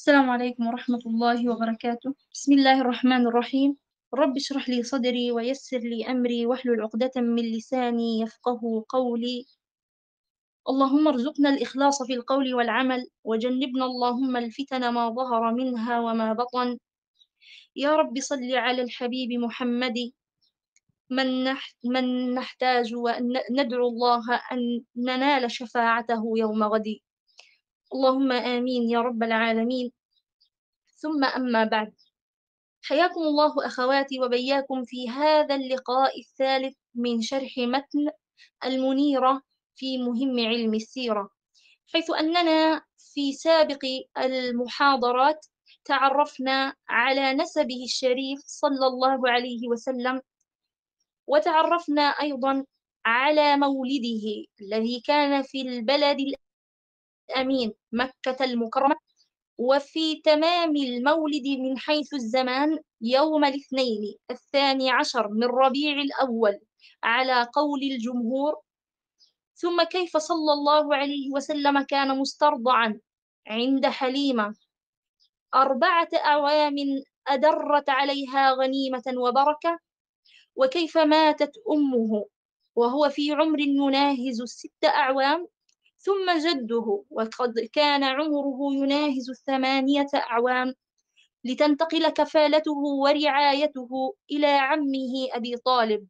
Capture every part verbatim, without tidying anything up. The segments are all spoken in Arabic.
السلام عليكم ورحمة الله وبركاته. بسم الله الرحمن الرحيم. رب اشرح لي صدري ويسر لي أمري واحلل عقدة من لساني يفقه قولي. اللهم ارزقنا الإخلاص في القول والعمل وجنبنا اللهم الفتن ما ظهر منها وما بطن. يا رب صل على الحبيب محمد من, نح من نحتاج وندعو الله أن ننال شفاعته يوم غد. اللهم آمين يا رب العالمين. ثم أما بعد، حياكم الله أخواتي وبياكم في هذا اللقاء الثالث من شرح متن المنيرة في مهم علم السيرة، حيث أننا في سابق المحاضرات تعرفنا على نسبه الشريف صلى الله عليه وسلم، وتعرفنا أيضا على مولده الذي كان في البلد الأمين مكة المكرمة، وفي تمام المولد من حيث الزمان يوم الاثنين الثاني عشر من ربيع الأول على قول الجمهور. ثم كيف صلى الله عليه وسلم كان مسترضعا عند حليمة أربعة أعوام أدرت عليها غنيمة وبركة، وكيف ماتت أمه وهو في عمر يناهز الست أعوام، ثم جده وقد كان عمره يناهز الثمانية أعوام، لتنتقل كفالته ورعايته إلى عمه أبي طالب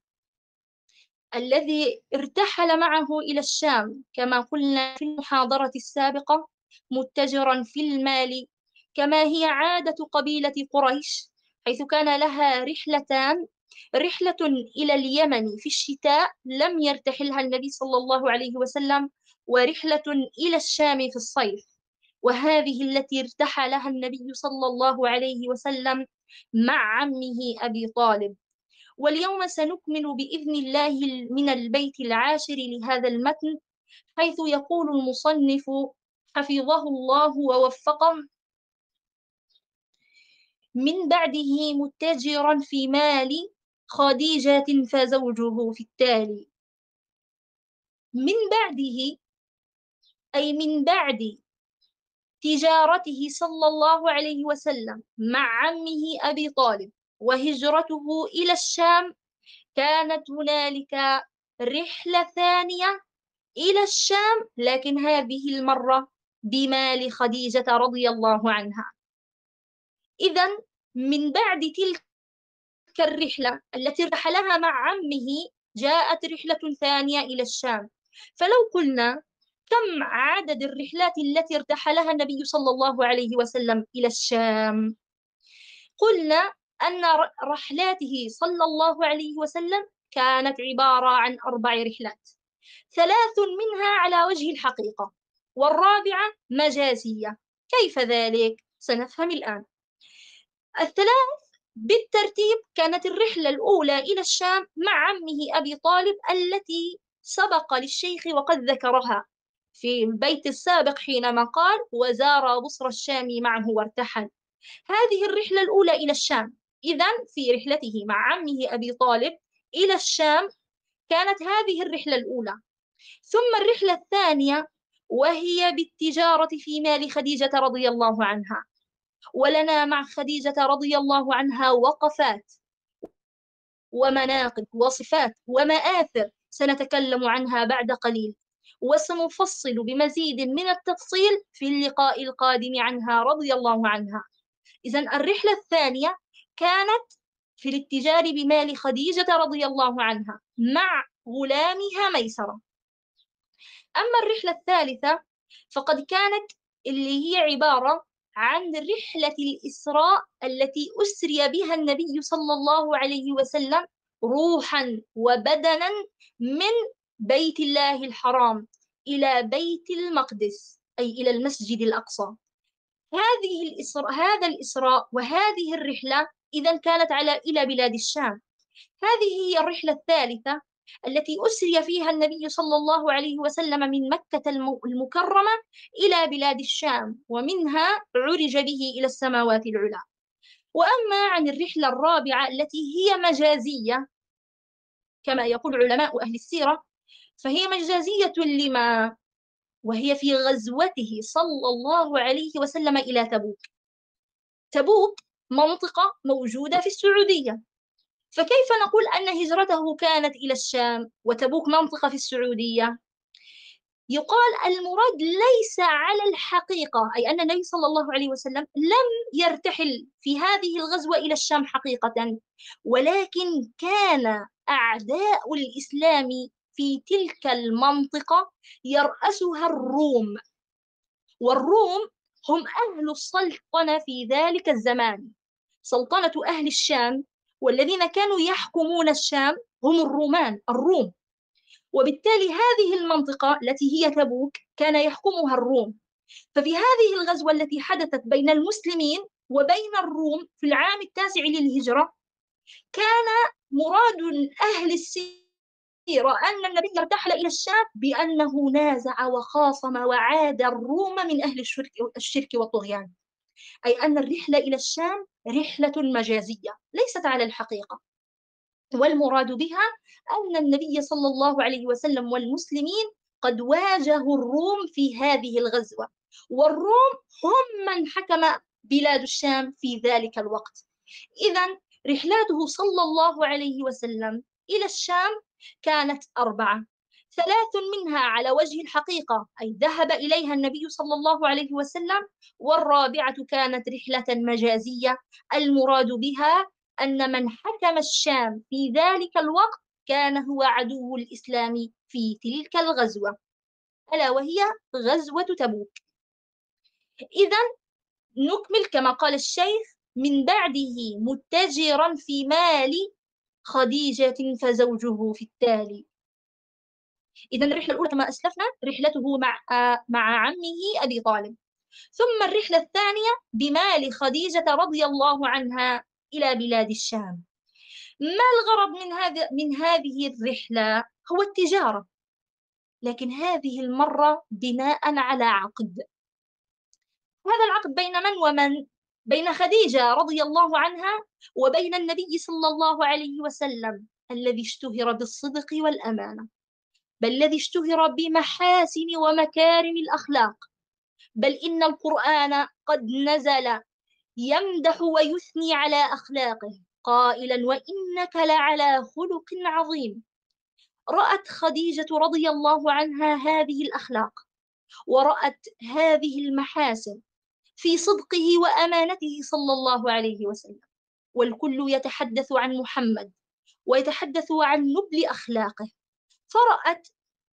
الذي ارتحل معه إلى الشام كما قلنا في المحاضرة السابقة، متجرا في المال كما هي عادة قبيلة قريش، حيث كان لها رحلتان: رحلة إلى اليمن في الشتاء لم يرتحلها النبي صلى الله عليه وسلم، ورحلة إلى الشام في الصيف، وهذه التي ارتحلها النبي صلى الله عليه وسلم مع عمه أبي طالب. واليوم سنكمل بإذن الله من البيت العاشر لهذا المتن، حيث يقول المصنف حفظه الله ووفقه: من بعده متجرا في مال خديجة فزوجه في التالي. من بعده أي من بعد تجارته صلى الله عليه وسلم مع عمه أبي طالب وهجرته إلى الشام، كانت هنالك رحلة ثانية إلى الشام، لكن هذه المرة بمال خديجة رضي الله عنها. إذن من بعد تلك الرحلة التي ارتحلها مع عمه جاءت رحلة ثانية إلى الشام. فلو قلنا كم عدد الرحلات التي ارتحلها النبي صلى الله عليه وسلم إلى الشام؟ قلنا أن رحلاته صلى الله عليه وسلم كانت عبارة عن أربع رحلات: ثلاث منها على وجه الحقيقة، والرابعة مجازية. كيف ذلك؟ سنفهم الآن. الثلاث بالترتيب: كانت الرحلة الأولى إلى الشام مع عمه أبي طالب التي سبق للشيخ وقد ذكرها في البيت السابق حينما قال: وزار بصر الشام معه وارتحل. هذه الرحلة الأولى إلى الشام. إذن في رحلته مع عمه أبي طالب إلى الشام كانت هذه الرحلة الأولى. ثم الرحلة الثانية وهي بالتجارة في مال خديجة رضي الله عنها، ولنا مع خديجة رضي الله عنها وقفات ومناقب وصفات ومآثر سنتكلم عنها بعد قليل، وسنفصل بمزيد من التفصيل في اللقاء القادم عنها رضي الله عنها. إذن الرحلة الثانية كانت في الاتجار بمال خديجة رضي الله عنها مع غلامها ميسرة. أما الرحلة الثالثة فقد كانت اللي هي عبارة عن رحلة الإسراء التي أسري بها النبي صلى الله عليه وسلم روحا وبدنا من بيت الله الحرام إلى بيت المقدس، أي إلى المسجد الأقصى. هذه الإسراء هذا الإسراء وهذه الرحلة إذن كانت على إلى بلاد الشام. هذه هي الرحلة الثالثة التي أسري فيها النبي صلى الله عليه وسلم من مكة المكرمة إلى بلاد الشام، ومنها عرج به إلى السماوات العلى. وأما عن الرحلة الرابعة التي هي مجازية كما يقول علماء أهل السيرة، فهي مجازية لما؟ وهي في غزوته صلى الله عليه وسلم إلى تبوك. تبوك منطقة موجودة في السعودية، فكيف نقول أن هجرته كانت إلى الشام وتبوك منطقة في السعودية؟ يقال المراد ليس على الحقيقة، أي أن النبي صلى الله عليه وسلم لم يرتحل في هذه الغزوة إلى الشام حقيقة، ولكن كان أعداء الإسلام في تلك المنطقة يرأسها الروم، والروم هم أهل السلطنة في ذلك الزمان، سلطنة أهل الشام، والذين كانوا يحكمون الشام هم الرومان الروم. وبالتالي هذه المنطقة التي هي تبوك كان يحكمها الروم. ففي هذه الغزوة التي حدثت بين المسلمين وبين الروم في العام التاسع للهجرة، كان مراد أهل السيرة أن النبي ارتحل إلى الشام بأنه نازع وخاصم وعاد الروم من أهل الشرك, الشرك والطغيان، أي أن الرحلة إلى الشام رحلة مجازية ليست على الحقيقة. والمراد بها أن النبي صلى الله عليه وسلم والمسلمين قد واجهوا الروم في هذه الغزوة، والروم هم من حكم بلاد الشام في ذلك الوقت. إذن رحلاته صلى الله عليه وسلم إلى الشام كانت أربعة، ثلاث منها على وجه الحقيقة أي ذهب إليها النبي صلى الله عليه وسلم، والرابعة كانت رحلة مجازية المراد بها أن من حكم الشام في ذلك الوقت كان هو عدو الإسلام في تلك الغزوة، ألا وهي غزوة تبوك. إذا نكمل كما قال الشيخ: من بعده متجرا في مال خديجة فزوجه في التالي. إذا الرحلة الأولى كما أسلفنا رحلته مع مع عمه أبي طالب، ثم الرحلة الثانية بمال خديجة رضي الله عنها إلى بلاد الشام. ما الغرض من هذا من هذه الرحلة؟ هو التجارة، لكن هذه المرة بناء على عقد. هذا العقد بين من ومن؟ بين خديجة رضي الله عنها وبين النبي صلى الله عليه وسلم الذي اشتهر بالصدق والأمانة، بل الذي اشتهر بمحاسن ومكارم الأخلاق، بل إن القرآن قد نزل يمدح ويثني على أخلاقه قائلا: وإنك لعلى خلق عظيم. رأت خديجة رضي الله عنها هذه الأخلاق، ورأت هذه المحاسن في صدقه وأمانته صلى الله عليه وسلم، والكل يتحدث عن محمد ويتحدث عن نبل أخلاقه، فرأت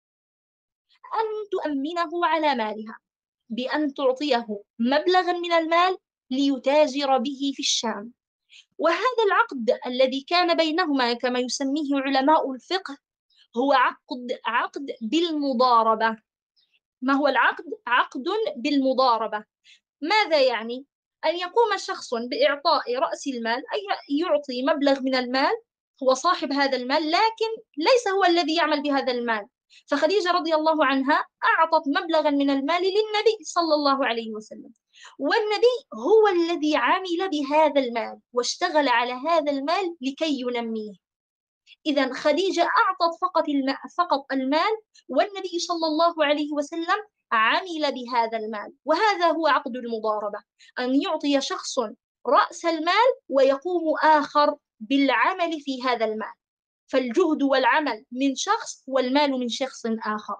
أن تؤمنه على مالها بأن تعطيه مبلغا من المال ليتاجر به في الشام. وهذا العقد الذي كان بينهما كما يسميه علماء الفقه هو عقد عقد بالمضاربة. ما هو العقد؟ عقد بالمضاربة. ماذا يعني؟ أن يقوم شخص بإعطاء رأس المال، أي يعطي مبلغ من المال، هو صاحب هذا المال لكن ليس هو الذي يعمل بهذا المال. فخديجة رضي الله عنها أعطت مبلغا من المال للنبي صلى الله عليه وسلم، والنبي هو الذي عمل بهذا المال واشتغل على هذا المال لكي ينميه. إذا خديجة أعطت فقط المال فقط المال، والنبي صلى الله عليه وسلم عمل بهذا المال. وهذا هو عقد المضاربة، أن يعطي شخص رأس المال ويقوم آخر بالعمل في هذا المال، فالجهد والعمل من شخص والمال من شخص آخر.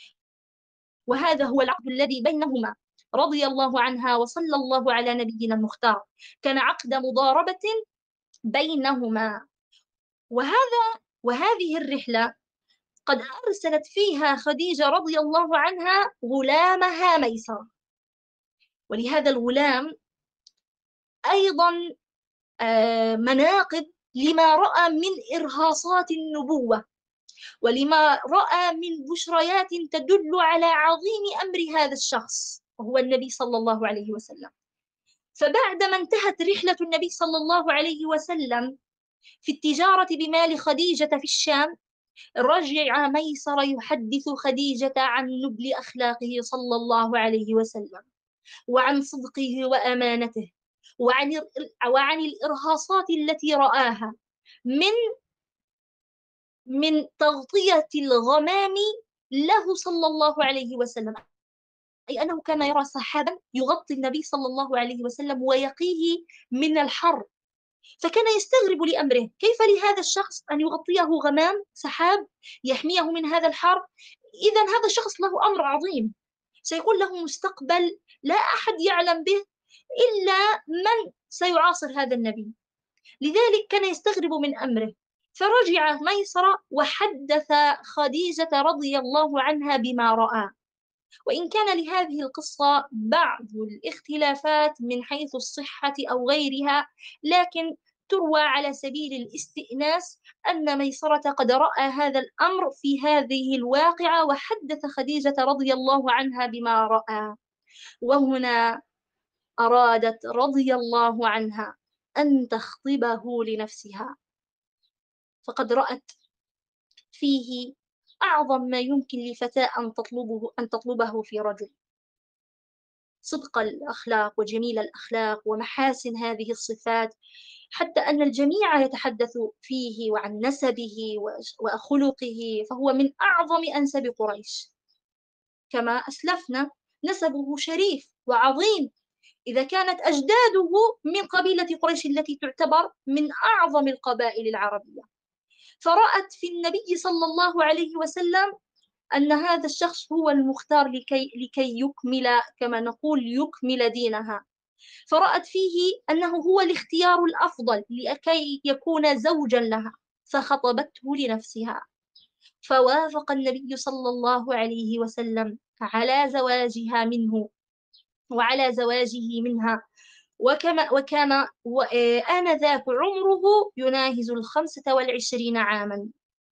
وهذا هو العقد الذي بينهما رضي الله عنها وصلى الله على نبينا المختار، كان عقد مضاربة بينهما. وهذا وهذه الرحلة قد أرسلت فيها خديجة رضي الله عنها غلامها ميسرة، ولهذا الغلام أيضا مناقب لما رأى من إرهاصات النبوة، ولما رأى من بشريات تدل على عظيم أمر هذا الشخص وهو النبي صلى الله عليه وسلم. فبعدما انتهت رحلة النبي صلى الله عليه وسلم في التجارة بمال خديجة في الشام، رجع ميسر يحدث خديجة عن نبل أخلاقه صلى الله عليه وسلم، وعن صدقه وأمانته، وعن وعن الإرهاصات التي رآها من من تغطية الغمام له صلى الله عليه وسلم، أي أنه كان يرى سحابا يغطي النبي صلى الله عليه وسلم ويقيه من الحر، فكان يستغرب لأمره، كيف لهذا الشخص أن يغطيه غمام سحاب يحميه من هذا الحر؟ إذا هذا الشخص له أمر عظيم، سيكون له مستقبل لا أحد يعلم به إلا من سيعاصر هذا النبي. لذلك كان يستغرب من أمره، فرجع ميسرة وحدث خديجة رضي الله عنها بما رأى. وإن كان لهذه القصة بعض الاختلافات من حيث الصحة أو غيرها، لكن تروى على سبيل الاستئناس أن ميسرة قد رأى هذا الأمر في هذه الواقعة وحدث خديجة رضي الله عنها بما رأى. وهنا أرادت رضي الله عنها أن تخطبه لنفسها، فقد رأت فيه أعظم ما يمكن لفتاة أن تطلبه أن تطلبه في رجل، صدق الأخلاق وجميل الأخلاق ومحاسن هذه الصفات، حتى أن الجميع يتحدث فيه وعن نسبه وخلقه، فهو من أعظم أنسب قريش كما أسلفنا، نسبه شريف وعظيم، إذا كانت أجداده من قبيلة قريش التي تعتبر من أعظم القبائل العربية. فرأت في النبي صلى الله عليه وسلم أن هذا الشخص هو المختار لكي, لكي يكمل، كما نقول، يكمل دينها. فرأت فيه أنه هو الاختيار الأفضل لكي يكون زوجا لها، فخطبته لنفسها. فوافق النبي صلى الله عليه وسلم على زواجها منه وعلى زواجه منها، وكما وكان آنذاك عمره يناهز الخمسة والعشرين عاما.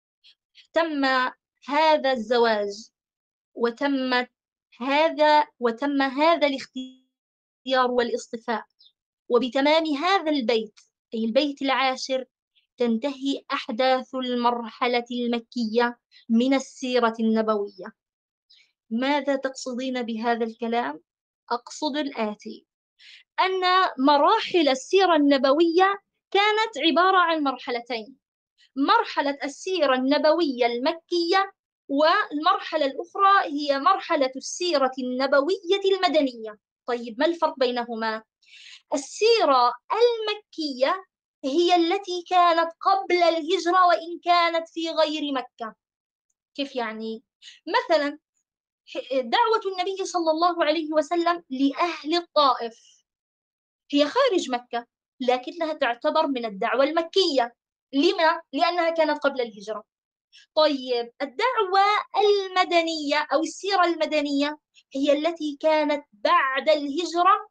تم هذا الزواج وتم هذا وتم هذا الاختيار والاصطفاء، وبتمام هذا البيت أي البيت العاشر تنتهي أحداث المرحلة المكية من السيرة النبوية. ماذا تقصدين بهذا الكلام؟ أقصد الآتي: أن مراحل السيرة النبوية كانت عبارة عن مرحلتين، مرحلة السيرة النبوية المكية، والمرحلة الأخرى هي مرحلة السيرة النبوية المدنية. طيب، ما الفرق بينهما؟ السيرة المكية هي التي كانت قبل الهجرة وإن كانت في غير مكة. كيف يعني؟ مثلا دعوة النبي صلى الله عليه وسلم لأهل الطائف هي خارج مكة، لكنها تعتبر من الدعوة المكية. لما؟ لأنها كانت قبل الهجرة. طيب، الدعوة المدنية أو السيرة المدنية هي التي كانت بعد الهجرة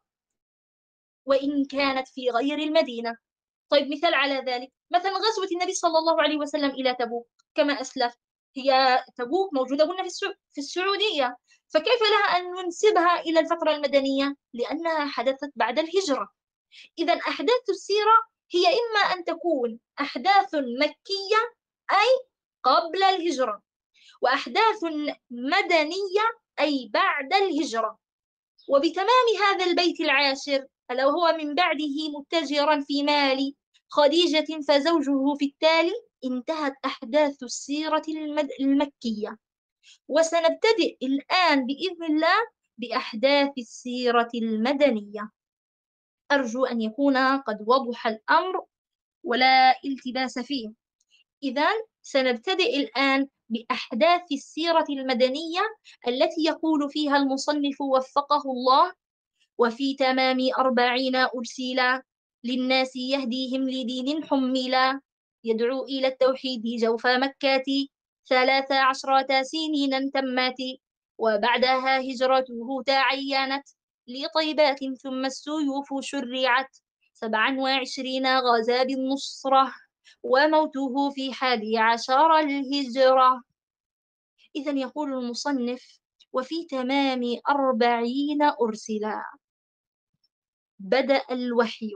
وإن كانت في غير المدينة. طيب، مثال على ذلك، مثلا غزوة النبي صلى الله عليه وسلم إلى تبوك كما أسلف، هي تبوك موجودة هنا في السعودية، فكيف لها أن ننسبها إلى الفترة المدنية؟ لأنها حدثت بعد الهجرة. إذا أحداث السيرة هي إما أن تكون أحداث مكية أي قبل الهجرة، وأحداث مدنية أي بعد الهجرة. وبتمام هذا البيت العاشر، ألا وهو من بعده متجرا في مال خديجة فزوجه في التالي، انتهت أحداث السيرة المد... المكية. وسنبتدئ الآن بإذن الله بأحداث السيرة المدنية. أرجو أن يكون قد وضح الأمر ولا التباس فيه. إذن سنبتدئ الآن بأحداث السيرة المدنية التي يقول فيها المصنف وفقه الله: وفي تمام أربعين أرسلا للناس يهديهم لدين حملا يدعو إلى التوحيد جوف مكة ثلاث عشرة سنين تمت وبعدها هجرته تعينت لطيبات ثم السيوف شرعت سبعا وعشرين غزا بالنصرة وموته في حادي عشر الهجرة. إذن يقول المصنف: وفي تمام أربعين أرسلا، بدأ الوحي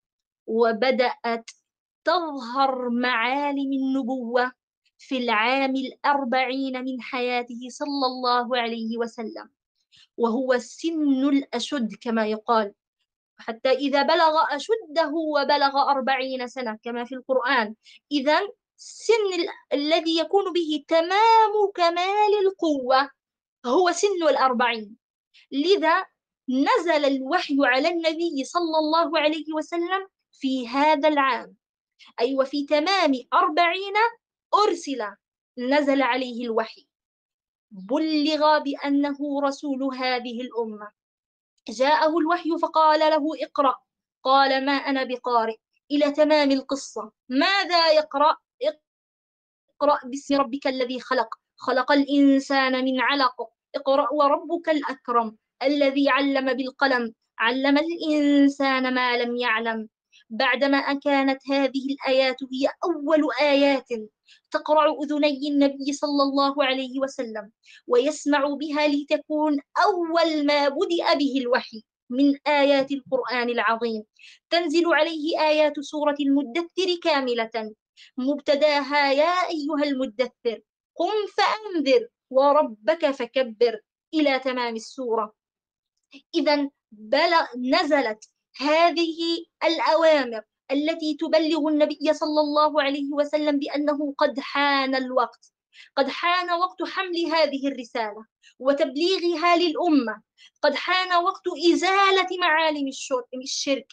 وبدأت تظهر معالم النبوة في العام الأربعين من حياته صلى الله عليه وسلم، وهو السن الأشد كما يقال، حتى إذا بلغ أشده وبلغ أربعين سنة كما في القرآن. إذن السن ال الذي يكون به تمام كمال القوة هو سن الأربعين. لذا نزل الوحي على النبي صلى الله عليه وسلم في هذا العام، أي وفي تمام أربعين أرسل، نزل عليه الوحي، بلغ بأنه رسول هذه الأمة. جاءه الوحي فقال له اقرأ، قال ما أنا بقارئ، إلى تمام القصة. ماذا يقرأ؟ اقرأ باسم ربك الذي خلق، خلق الإنسان من علق، اقرأ وربك الأكرم الذي علم بالقلم، علم الإنسان ما لم يعلم. بعدما كانت هذه الآيات هي أول آيات تقرع أذني النبي صلى الله عليه وسلم ويسمع بها لتكون أول ما بدأ به الوحي من آيات القرآن العظيم، تنزل عليه آيات سورة المدثر كاملة، مبتداها يا أيها المدثر قم فأنذر وربك فكبر، إلى تمام السورة. إذا بلغ نزلت هذه الأوامر التي تبلغ النبي صلى الله عليه وسلم بأنه قد حان الوقت، قد حان وقت حمل هذه الرسالة وتبليغها للأمة، قد حان وقت إزالة معالم الشرك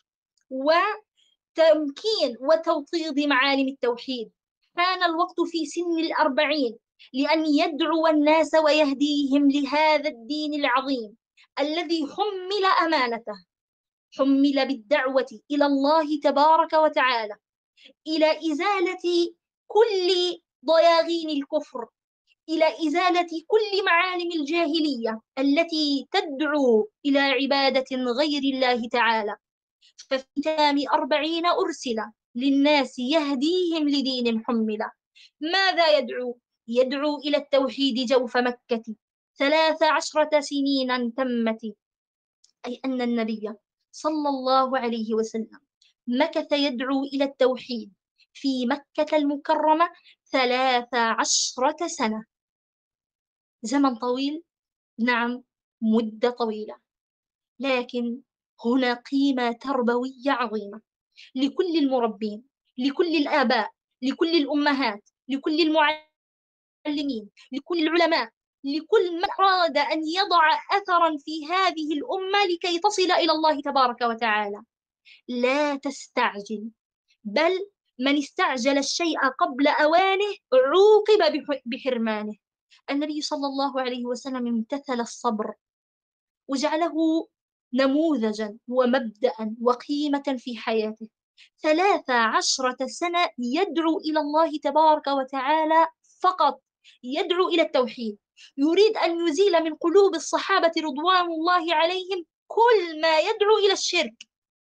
وتمكين وتوطيد معالم التوحيد. حان الوقت في سن الأربعين لأن يدعو الناس ويهديهم لهذا الدين العظيم الذي حمل أمانته، حمل بالدعوة إلى الله تبارك وتعالى، إلى إزالة كل ضياغين الكفر، إلى إزالة كل معالم الجاهلية التي تدعو إلى عبادة غير الله تعالى. ففي تمام أربعين أرسل للناس يهديهم لدين حمل. ماذا يدعو؟ يدعو إلى التوحيد جوف مكة، ثلاث عشرة سنين تمت، أي أن النبي صلى الله عليه وسلم مكث يدعو إلى التوحيد في مكة المكرمة ثلاث عشرة سنة. زمن طويل، نعم، مدة طويلة، لكن هنا قيمة تربوية عظيمة لكل المربين، لكل الآباء، لكل الأمهات، لكل المعلمين، لكل العلماء، لكل من أراد أن يضع أثرا في هذه الأمة لكي تصل إلى الله تبارك وتعالى. لا تستعجل، بل من استعجل الشيء قبل أوانه عوقب بحرمانه. النبي صلى الله عليه وسلم امتثل الصبر وجعله نموذجا ومبدأ وقيمة في حياته. ثلاث عشرة سنة يدعو إلى الله تبارك وتعالى فقط، يدعو إلى التوحيد، يريد أن يزيل من قلوب الصحابة رضوان الله عليهم كل ما يدعو إلى الشرك.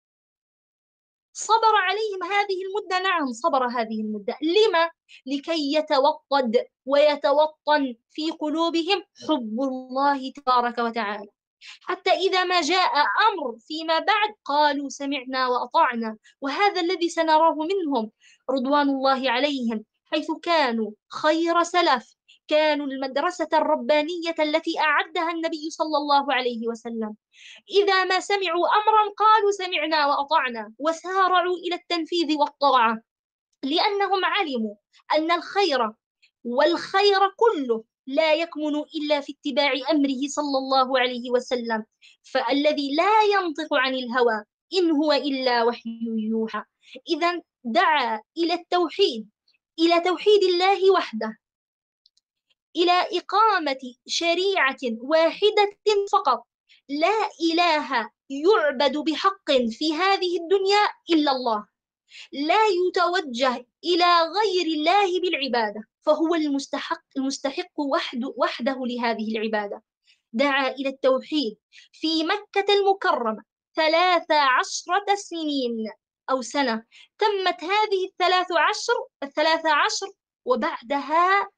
صبر عليهم هذه المدة، نعم صبر هذه المدة. لما؟ لكي يتوطد ويتوطن في قلوبهم حب الله تبارك وتعالى، حتى إذا ما جاء أمر فيما بعد قالوا سمعنا وأطعنا. وهذا الذي سنراه منهم رضوان الله عليهم، حيث كانوا خير سلف، كانوا المدرسة الربانية التي أعدها النبي صلى الله عليه وسلم. إذا ما سمعوا أمرا قالوا سمعنا وأطعنا وسارعوا إلى التنفيذ والطاعة، لأنهم علموا أن الخير والخير كله لا يكمن إلا في اتباع أمره صلى الله عليه وسلم، فالذي لا ينطق عن الهوى إن هو إلا وحي يوحى. إذا دعا إلى التوحيد، إلى توحيد الله وحده، إلى إقامة شريعة واحدة فقط، لا إله يعبد بحق في هذه الدنيا إلا الله، لا يتوجه إلى غير الله بالعبادة، فهو المستحق المستحق وحده, وحده لهذه العبادة. دعا إلى التوحيد في مكة المكرمة ثلاث عشرة سنين أو سنة، تمت هذه الثلاث عشر الثلاث عشر وبعدها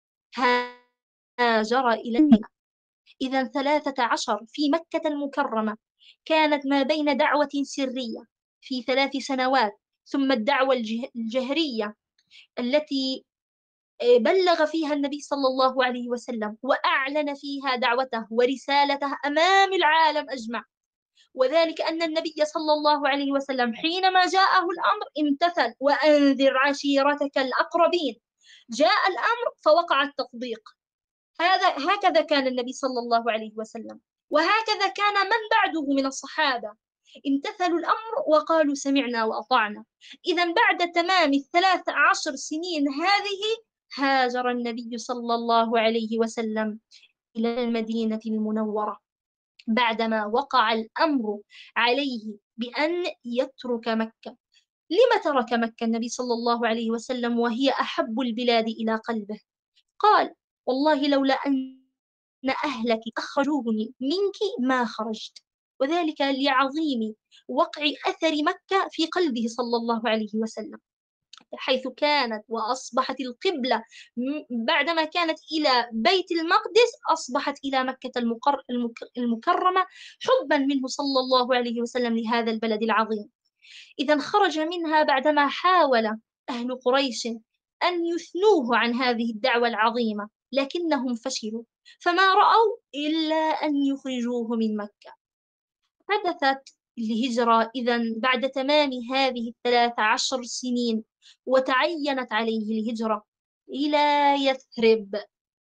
هاجر إلى المدينة. إذا ثلاثة عشر في مكة المكرمة كانت ما بين دعوة سرية في ثلاث سنوات، ثم الدعوة الجهرية التي بلغ فيها النبي صلى الله عليه وسلم وأعلن فيها دعوته ورسالته أمام العالم أجمع. وذلك أن النبي صلى الله عليه وسلم حينما جاءه الأمر امتثل، وأنذر عشيرتك الأقربين. جاء الأمر فوقع التطبيق. هذا هكذا كان النبي صلى الله عليه وسلم، وهكذا كان من بعده من الصحابة، امتثلوا الأمر وقالوا سمعنا وأطعنا. إذا بعد تمام الثلاث عشر سنين هذه هاجر النبي صلى الله عليه وسلم إلى المدينة المنورة، بعدما وقع الأمر عليه بأن يترك مكة. لم ترك مكة النبي صلى الله عليه وسلم وهي أحب البلاد إلى قلبه؟ قال: والله لولا أن أهلك أخرجوني منك ما خرجت، وذلك لعظيم وقع أثر مكة في قلبه صلى الله عليه وسلم، حيث كانت وأصبحت القبلة بعدما كانت إلى بيت المقدس أصبحت إلى مكة المكر المكرمة، حبا منه صلى الله عليه وسلم لهذا البلد العظيم. إذا خرج منها بعدما حاول أهل قريش أن يثنوه عن هذه الدعوة العظيمة، لكنهم فشلوا، فما رأوا إلا أن يخرجوه من مكة. حدثت الهجرة إذن بعد تمام هذه الثلاث عشر سنين، وتعينت عليه الهجرة إلى يثرب.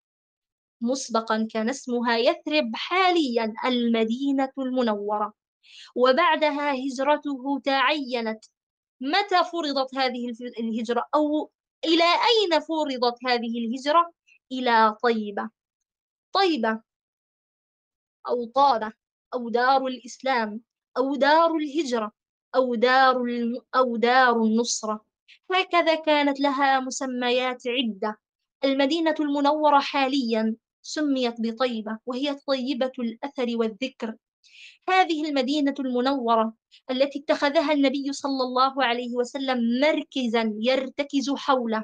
مسبقا كان اسمها يثرب، حاليا المدينة المنورة. وبعدها هجرته تعينت. متى فرضت هذه الهجرة، أو إلى أين فرضت هذه الهجرة؟ إلى طيبة. طيبة أو طابة أو دار الإسلام أو دار الهجرة أو دار الم... أو دار النصرة، هكذا كانت لها مسميات عدة. المدينة المنورة حاليا سميت بطيبة، وهي طيبة الأثر والذكر. هذه المدينة المنورة التي اتخذها النبي صلى الله عليه وسلم مركزا يرتكز حوله،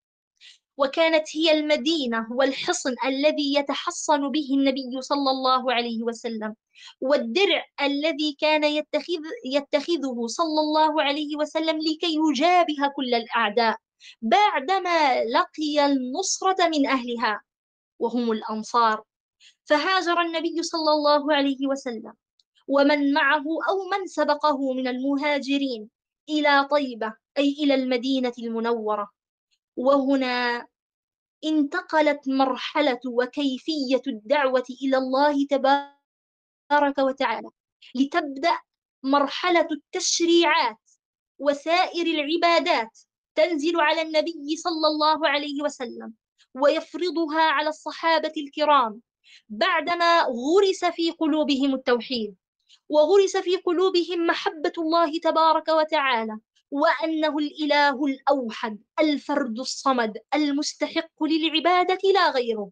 وكانت هي المدينة والحصن الذي يتحصن به النبي صلى الله عليه وسلم، والدرع الذي كان يتخذ يتخذه صلى الله عليه وسلم لكي يجابه كل الأعداء بعدما لقي النصرة من أهلها وهم الأنصار. فهاجر النبي صلى الله عليه وسلم ومن معه أو من سبقه من المهاجرين إلى طيبة، أي إلى المدينة المنورة. وهنا انتقلت مرحلة وكيفية الدعوة إلى الله تبارك وتعالى، لتبدأ مرحلة التشريعات وسائر العبادات تنزل على النبي صلى الله عليه وسلم ويفرضها على الصحابة الكرام، بعدما غرس في قلوبهم التوحيد، وغرس في قلوبهم محبة الله تبارك وتعالى، وأنه الإله الأوحد الفرد الصمد المستحق للعبادة لا غيره.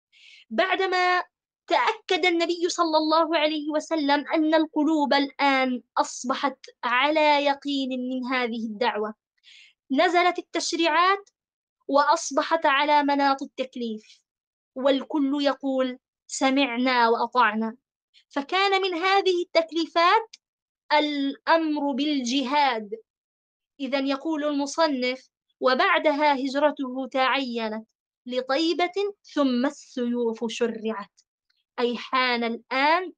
بعدما تأكد النبي صلى الله عليه وسلم أن القلوب الآن أصبحت على يقين من هذه الدعوة، نزلت التشريعات وأصبحت على مناط التكليف، والكل يقول سمعنا وأطعنا. فكان من هذه التكليفات الأمر بالجهاد. إذا يقول المصنف: وبعدها هجرته تعينت لطيبة ثم السيوف شرعت، أي حان الآن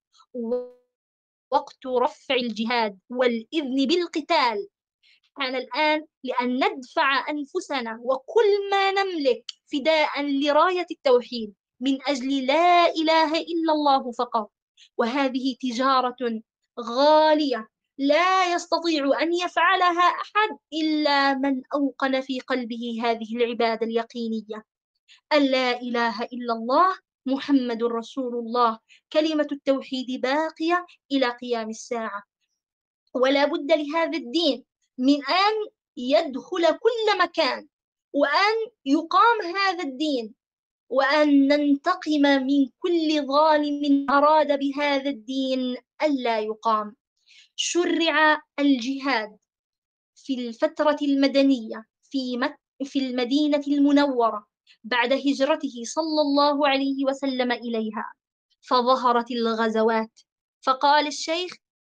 وقت رفع الجهاد والإذن بالقتال. حان الآن لأن ندفع أنفسنا وكل ما نملك فداء لراية التوحيد من أجل لا إله إلا الله فقط، وهذه تجارة غالية لا يستطيع أن يفعلها أحد إلا من أوقن في قلبه هذه العبادة اليقينية: أن لا إله إلا الله محمد رسول الله، كلمة التوحيد باقية إلى قيام الساعة. ولا بد لهذا الدين من أن يدخل كل مكان، وأن يقام هذا الدين، وأن ننتقم من كل ظالم أراد بهذا الدين ألا يقام. شرع الجهاد في الفترة المدنية في مك في المدينة المنورة بعد هجرته صلى الله عليه وسلم إليها، فظهرت الغزوات. فقال الشيخ: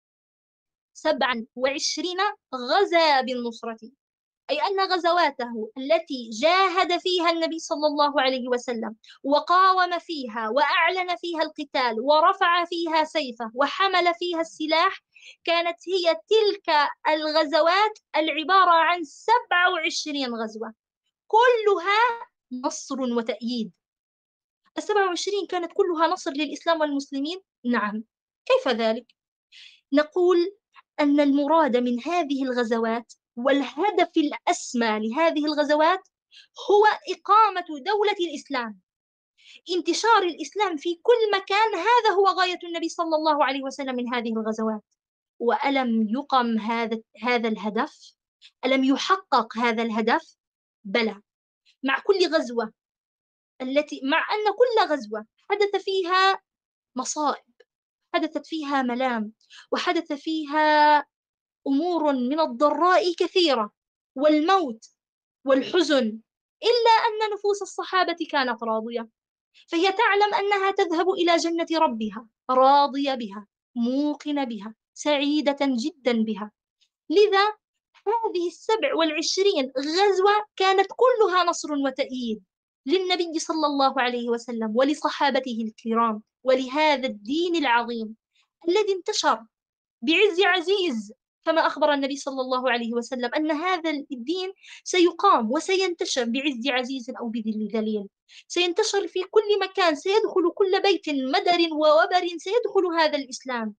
سبعا وعشرين غزا بالنصرة، أي أن غزواته التي جاهد فيها النبي صلى الله عليه وسلم وقاوم فيها وأعلن فيها القتال ورفع فيها سيفه وحمل فيها السلاح، كانت هي تلك الغزوات العبارة عن سبع وعشرين غزوة، كلها نصر وتأييد. السبع وعشرين كانت كلها نصر للإسلام والمسلمين؟ نعم. كيف ذلك؟ نقول أن المراد من هذه الغزوات والهدف الأسمى لهذه الغزوات هو إقامة دولة الإسلام، انتشار الإسلام في كل مكان. هذا هو غاية النبي صلى الله عليه وسلم من هذه الغزوات. وألم يقم هذا هذا الهدف؟ ألم يحقق هذا الهدف؟ بلى. مع كل غزوة التي مع أن كل غزوة حدث فيها مصائب، حدثت فيها ملام، وحدث فيها أمور من الضراء كثيرة والموت والحزن، إلا أن نفوس الصحابة كانت راضية، فهي تعلم أنها تذهب إلى جنة ربها راضية بها، موقنة بها، سعيدة جدا بها. لذا هذه السبع والعشرين غزوة كانت كلها نصر وتأييد للنبي صلى الله عليه وسلم ولصحابته الكرام ولهذا الدين العظيم الذي انتشر بعز عزيز، كما أخبر النبي صلى الله عليه وسلم أن هذا الدين سيقام وسينتشر بعز عزيز أو بذل ذليل، سينتشر في كل مكان، سيدخل كل بيت مدر ووبر، سيدخل هذا الإسلام.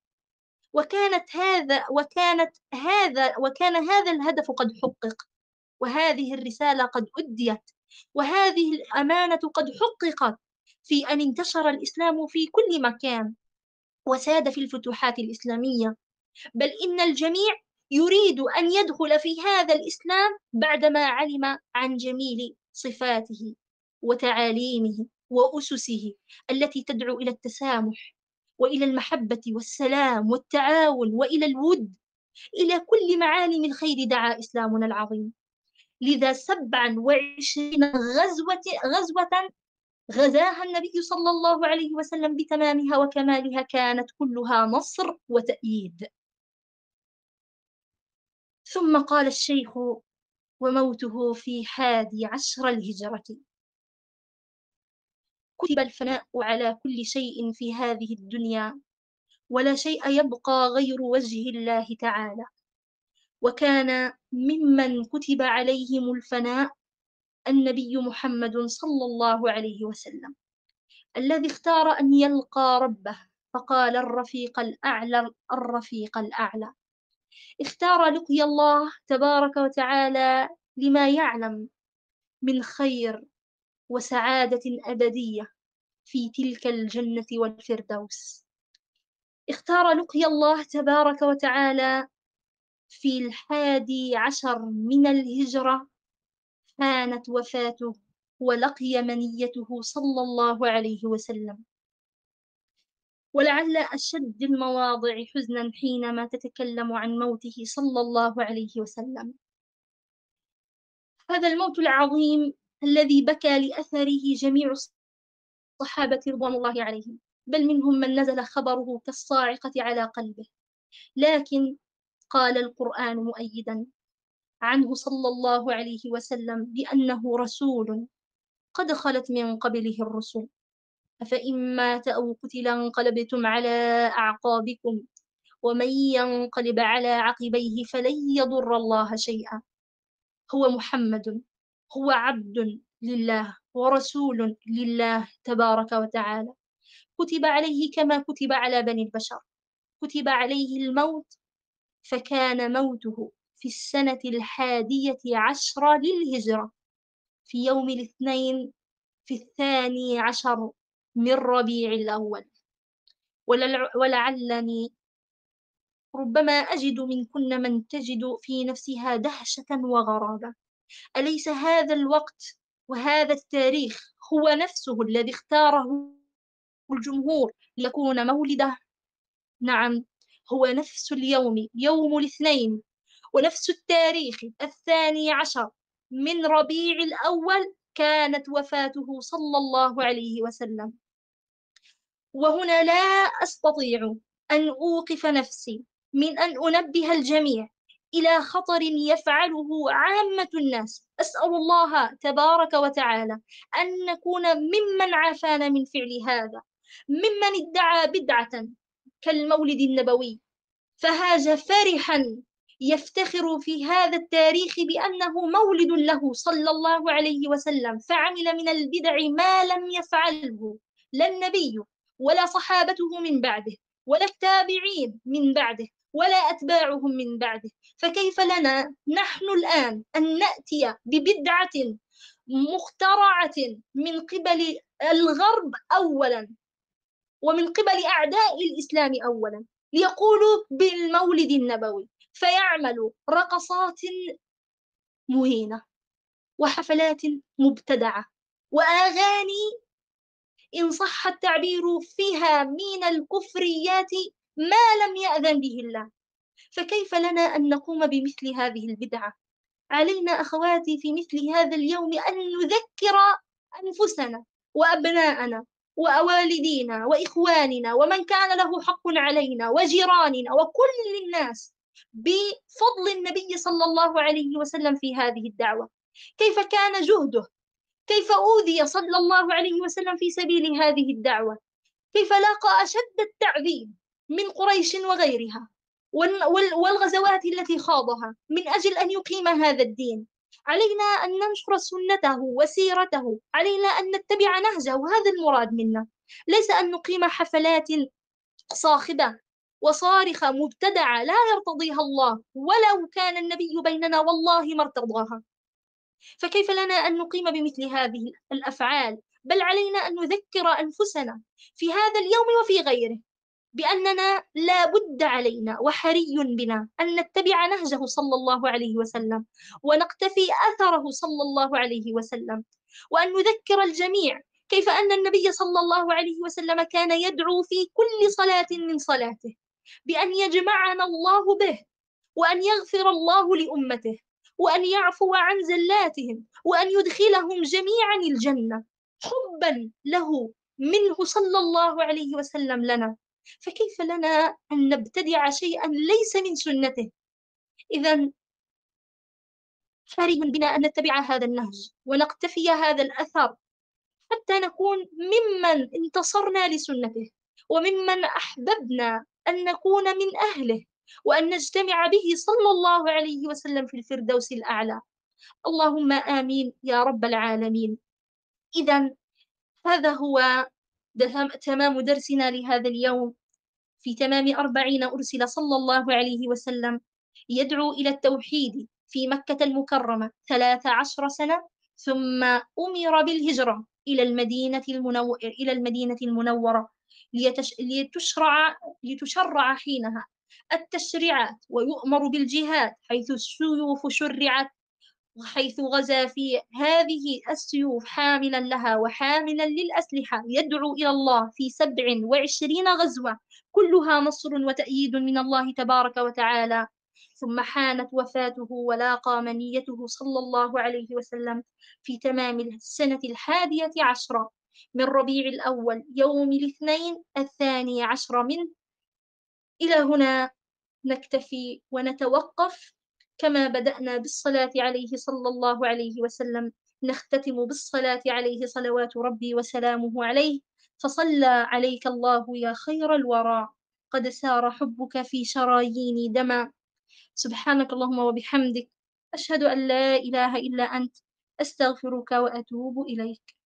وكانت هذا وكانت هذا وكان هذا الهدف قد حقق، وهذه الرسالة قد أديت، وهذه الأمانة قد حققت في أن انتشر الإسلام في كل مكان وساد في الفتوحات الإسلامية. بل إن الجميع يريد أن يدخل في هذا الإسلام بعدما علم عن جميل صفاته وتعاليمه وأسسه التي تدعو إلى التسامح وإلى المحبة والسلام والتعاون وإلى الود، إلى كل معالم الخير دعا إسلامنا العظيم. لذا سبعا وعشرين غزوة غزوة غزاها النبي صلى الله عليه وسلم بتمامها وكمالها كانت كلها نصر وتأييد. ثم قال الشيخ: وموته في حادي عشر الهجرة. كتب الفناء على كل شيء في هذه الدنيا، ولا شيء يبقى غير وجه الله تعالى. وكان ممن كتب عليهم الفناء النبي محمد صلى الله عليه وسلم، الذي اختار أن يلقى ربه فقال الرفيق الأعلى الرفيق الأعلى. اختار لقي الله تبارك وتعالى لما يعلم من خير وسعادة أبدية في تلك الجنة والفردوس. اختار لقي الله تبارك وتعالى في الحادي عشر من الهجرة كانت وفاته ولقي منيته صلى الله عليه وسلم. ولعل أشد المواضع حزنا حينما تتكلم عن موته صلى الله عليه وسلم، هذا الموت العظيم الذي بكى لأثره جميع الصحابة رضوان الله عليهم، بل منهم من نزل خبره كالصاعقة على قلبه. لكن قال القرآن مؤيدا عنه صلى الله عليه وسلم بأنه رسول قد خلت من قبله الرسل، أفإن مات أو قتل انقلبتم على أعقابكم ومن ينقلب على عقبيه فلن يضر الله شيئا. هو محمد، هو عبد لله ورسول لله تبارك وتعالى، كتب عليه كما كتب على بني البشر، كتب عليه الموت، فكان موته في السنة الحادية عشرة للهجرة في يوم الاثنين في الثاني عشر من ربيع الأول. ولعلني ربما أجد منكن من تجد في نفسها دهشة وغرابة. أليس هذا الوقت وهذا التاريخ هو نفسه الذي اختاره الجمهور ليكون مولده؟ نعم، هو نفس اليوم، يوم الاثنين، ونفس التاريخ الثاني عشر من ربيع الأول كانت وفاته صلى الله عليه وسلم. وهنا لا أستطيع أن أوقف نفسي من أن أنبه الجميع إلى خطر يفعله عامة الناس. أسأل الله تبارك وتعالى أن نكون ممن عافانا من فعل هذا، ممن ادعى بدعة كالمولد النبوي فهاج فرحا يفتخر في هذا التاريخ بأنه مولد له صلى الله عليه وسلم، فعمل من البدع ما لم يفعله لا النبي ولا صحابته من بعده ولا التابعين من بعده ولا أتباعهم من بعده. فكيف لنا نحن الآن أن نأتي ببدعة مخترعة من قبل الغرب أولا، ومن قبل أعداء الإسلام أولا، ليقولوا بالمولد النبوي، فيعملوا رقصات مهينة وحفلات مبتدعة وأغاني إن صح التعبير فيها من الكفريات ما لم يأذن به الله. فكيف لنا أن نقوم بمثل هذه البدعة؟ علينا أخواتي في مثل هذا اليوم أن نذكر أنفسنا وأبناءنا ووالدينا وإخواننا ومن كان له حق علينا وجيراننا وكل الناس بفضل النبي صلى الله عليه وسلم في هذه الدعوة. كيف كان جهده، كيف أوذي صلى الله عليه وسلم في سبيل هذه الدعوة، كيف لاقى أشد التعذيب من قريش وغيرها والغزوات التي خاضها من أجل أن يقيم هذا الدين. علينا أن ننشر سنته وسيرته، علينا أن نتبع نهجه، هذا المراد منا، ليس أن نقيم حفلات صاخبة وصارخة مبتدعة لا يرتضيها الله ولو كان النبي بيننا والله ما ارتضاها. فكيف لنا أن نقيم بمثل هذه الأفعال؟ بل علينا أن نذكر أنفسنا في هذا اليوم وفي غيره بأننا لا بد علينا وحري بنا أن نتبع نهجه صلى الله عليه وسلم ونقتفي أثره صلى الله عليه وسلم، وأن نذكر الجميع كيف أن النبي صلى الله عليه وسلم كان يدعو في كل صلاة من صلاته بأن يجمعنا الله به، وأن يغفر الله لأمته، وأن يعفو عن زلاتهم، وأن يدخلهم جميعا الجنة حبا له منه صلى الله عليه وسلم لنا. فكيف لنا أن نبتدع شيئا ليس من سنته؟ إذا حري بنا أن نتبع هذا النهج ونقتفي هذا الأثر حتى نكون ممن انتصرنا لسنته وممن أحببنا أن نكون من أهله وأن نجتمع به صلى الله عليه وسلم في الفردوس الأعلى. اللهم آمين يا رب العالمين. إذا هذا هو تمام درسنا لهذا اليوم. في تمام أربعين أرسل صلى الله عليه وسلم يدعو إلى التوحيد في مكة المكرمة ثلاث عشر سنة، ثم أمر بالهجرة إلى المدينة المنورة إلى المدينة المنورة ليتش... لتشرع لتشرع حينها التشريعات، ويؤمر بالجهاد حيث السيوف شرعت، وحيث غزا في هذه السيوف حاملا لها وحاملا للأسلحة يدعو إلى الله في سبع وعشرين غزوة كلها نصر وتأييد من الله تبارك وتعالى. ثم حانت وفاته ولاقى منيته صلى الله عليه وسلم في تمام السنة الحادية عشرة من ربيع الأول يوم الاثنين الثاني عشر منه. إلى هنا نكتفي ونتوقف. كما بدأنا بالصلاة عليه صلى الله عليه وسلم نختتم بالصلاة عليه صلوات ربي وسلامه عليه. فصلى عليك الله يا خير الورى، قد سار حبك في شراييني دما. سبحانك اللهم وبحمدك، أشهد أن لا إله إلا أنت، أستغفرك وأتوب إليك.